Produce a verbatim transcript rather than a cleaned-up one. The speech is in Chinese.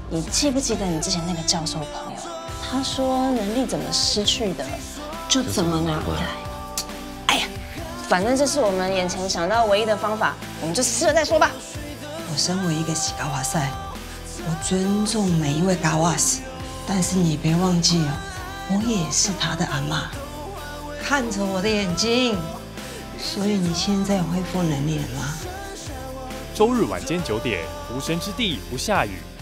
你记不记得你之前那个教授朋友？他说能力怎么失去的，就怎么拿回来。哎呀，反正这是我们眼前想到唯一的方法，我们就试了再说吧。 我身为一个喜嘎瓦赛，我尊重每一位嘎瓦斯，但是你别忘记哦，我也是他的阿嬷，看着我的眼睛。所以你现在有恢复能力了吗？ 周日晚间九点，无神之地不下雨。